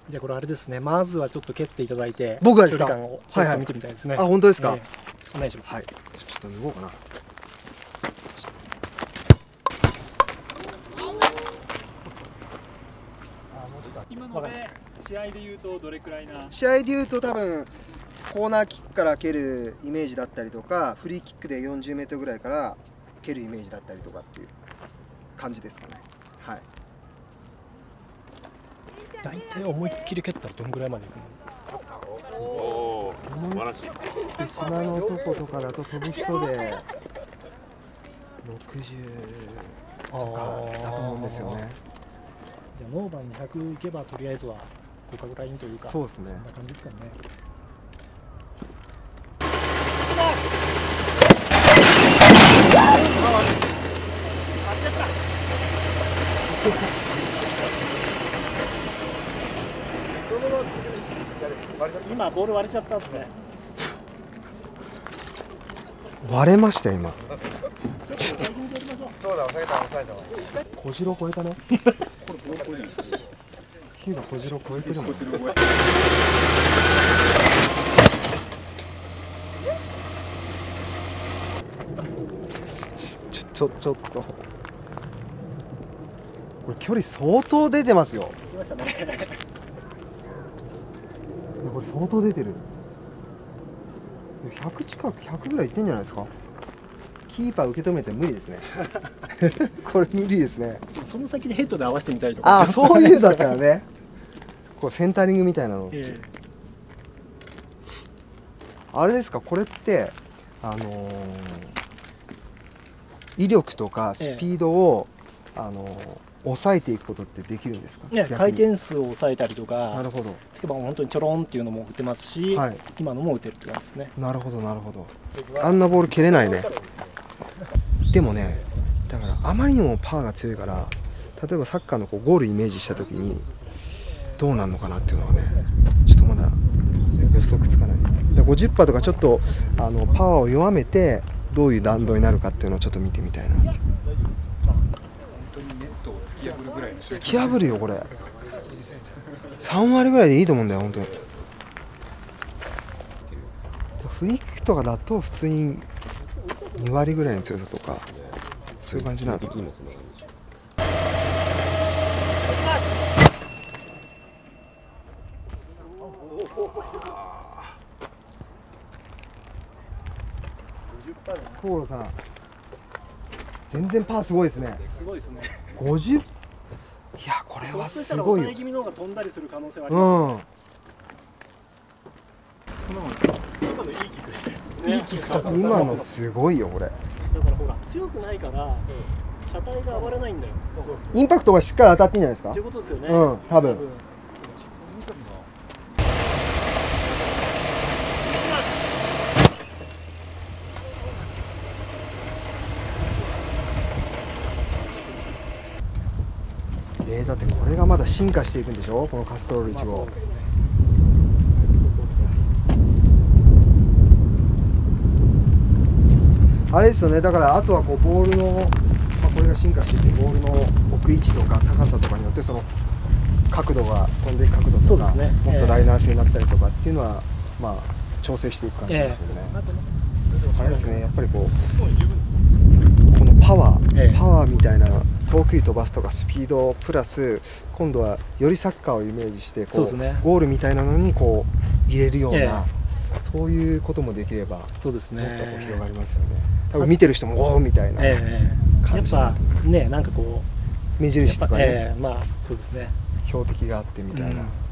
じゃあこれあれですね、まずはちょっと蹴っていただいて、 僕がですか。 距離感をちょっと見てみたいですね。 あ、本当ですか。 お願いします。 はい。ちょっと脱ごうかな。 今ので試合で言うとどれくらいな？ 試合で言うと多分コーナーキックから蹴るイメージだったりとか、フリーキックで40メートルぐらいから蹴るイメージだったりとかっていう感じですかね。はい。 大体思いっきり蹴ったらどんぐらいまでいくんですか？ おお、素晴らしい。 島のとことかだと飛ぶ人で60とかだと思うんですよね。 じゃあノーバン200いけばとりあえずは互角ラインというか、 そうですね。 そんな感じですかね。今ボール割れちゃったんですね。 割れました今。 そうだ、抑えた。 小次郎超えたね。ヒューが小次郎超えてるもん。ちょっと。これ距離相当出てますよ。 来ましたね。 これ相当出てる。100近く100ぐらいいってんじゃないですか。キーパー受け止めて無理ですね。これ無理ですね。 その先でヘッドで合わせてみたりとか。 ああ、そういうだったらね。こうセンタリングみたいなの。あれですか、これって威力とかスピードを、抑えていくことってできるんですか？ 回転数を抑えたりとか。 なるほど。 つけば本当にちょろんっていうのも打てますし、はい、今のも打てるって感じですね。 なるほどなるほど。あんなボール蹴れないね。でもね、だからあまりにもパワーが強いから、例えばサッカーのこうゴールイメージした時にどうなるのかなっていうのはね、ちょっとまだ予測つかない。50%とかちょっとパワーを弱めてどういう弾道になるかっていうのをちょっと見てみたいなっていう。本当にネットを突き破るぐらいの。 突き破るよこれ。3割ぐらいでいいと思うんだよ本当に。フリーキックとかだと普通に2割ぐらいの強さとかそういう感じなの。所さん全然パーすごいですね。 すごいですね。 50。いやこれはすごいよ。 抑え気味の方が飛んだりする可能性はありますね。今のいいキックでしたよ。いいキック。 今のすごいよこれ。 だからほら強くないから車体が暴れないんだよ。 インパクトがしっかり当たってんじゃないですか。 ということですよね。 多分。だってこれがまだ進化していくんでしょ、このカストロール1号。あれですよね、だからあとはこうボールの、これが進化していてボールの置く位置とか高さとかによってその角度が飛んでいく角度とか、もっとライナー性になったりとかっていうのは調整していく感じですよね。あれですね、やっぱりこのパワーみたいな遠くに飛ばすとかスピードプラス今度はよりサッカーをイメージしてこうゴールみたいなのにこう入れるような、そういうこともできればもっとこう広がりますよね。多分見てる人もおおみたいな感じ。 やっぱね、なんかこう目印とかね、 そうですね、 標的があってみたいな。